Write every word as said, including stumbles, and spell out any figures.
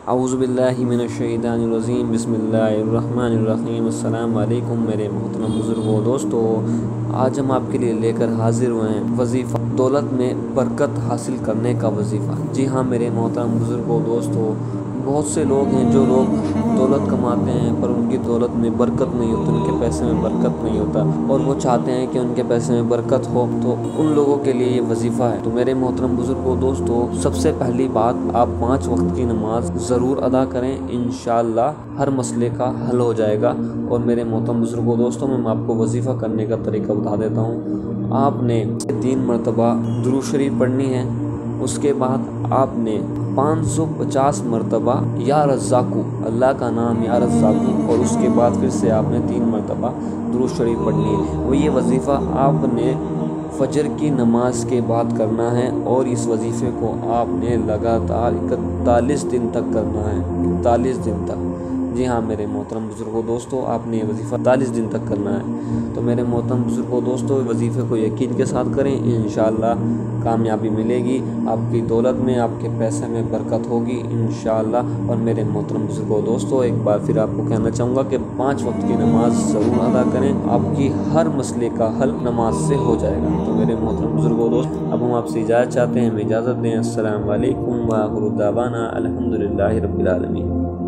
اعوذ باللہ من الشیطان الرجیم، بسم اللہ الرحمن الرحیم۔ السلام علیکم میرے محترم بزرگوں دوستو، آج ہم آپ کے لیے لے کر حاضر ہوئے ہیں وظیفہ دولت میں برکت حاصل کرنے کا وظیفہ۔ جی ہاں میرے محترم بزرگوں دوستو، بہت سے لوگ ہیں جو لوگ دولت کماتے ہیں پر ان کی دولت میں برکت نہیں ہوتی، ان کے پیسے میں برکت نہیں ہوتا، اور وہ چاہتے ہیں کہ ان کے پیسے میں برکت ہو، تو ان لوگوں کے لیے یہ وظیفہ ہے۔ تو میرے محترم بزرگوں دوستو، سب سے پہلی بات، آپ پانچ وقت کی نماز ضرور ادا کریں، انشاءاللہ ہر مسئلے کا حل ہو جائے گا۔ اور میرے محترم بزرگوں دوستوں، میں آپ کو وظیفہ کرنے کا طریقہ بتا دیتا ہوں۔ آپ نے تین مرتبہ درود شریف پڑھنی ہے، اس کے بعد آپ نے پانچ سو پچاس مرتبہ یا رزاقو، اللہ کا نام یا رزاقو، اور اس کے بعد پھر سے آپ نے تین مرتبہ درود شریف پڑھنی ہے۔ وہ یہ وظیفہ آپ نے فجر کی نماز کے بعد کرنا ہے، اور اس وظیفے کو آپ نے لگاتار اکتالیس دن تک کرنا ہے، اکتالیس دن تک۔ جی ہاں میرے محترم بزرگوں دوستو، آپ نے یہ وظیفہ اکتالیس دن تک کرنا ہے۔ تو میرے محترم بزرگوں دوستو، وظیفے کو یقین کے ساتھ کریں، انشاءاللہ کامیابی ملے گی، آپ کی دولت میں، آپ کے پیسے میں برکت ہوگی انشاءاللہ۔ اور میرے محترم بزرگوں دوستو، ایک بار پھر آپ کو کہنا چاہوں گا کہ پانچ وقت کی نماز ضرور ادا کریں، آپ کی ہر مسئلے کا حل نماز سے ہو جائے گا۔ تو میرے محترم بزرگوں دوست، اب ہم آپ سے اجازت چاہتے ہیں، ہمیں اجازت دیں۔ السلام علیکم وآخر دعوانا الحمدللہ رب العالمین۔